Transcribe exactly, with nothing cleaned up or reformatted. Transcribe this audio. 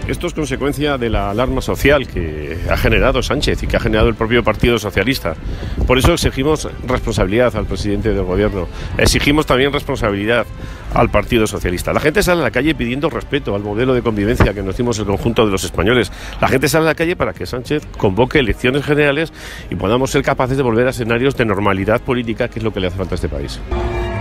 Esto es consecuencia de la alarma social que ha generado Sánchez y que ha generado el propio Partido Socialista. Por eso exigimos responsabilidad al presidente del Gobierno. Exigimos también responsabilidad al Partido Socialista. La gente sale a la calle pidiendo respeto al modelo de convivencia que nos dimos el conjunto de los españoles. La gente sale a la calle para que Sánchez convoque elecciones generales y podamos ser capaces de volver a escenarios de normalidad política, que es lo que le hace falta a este país.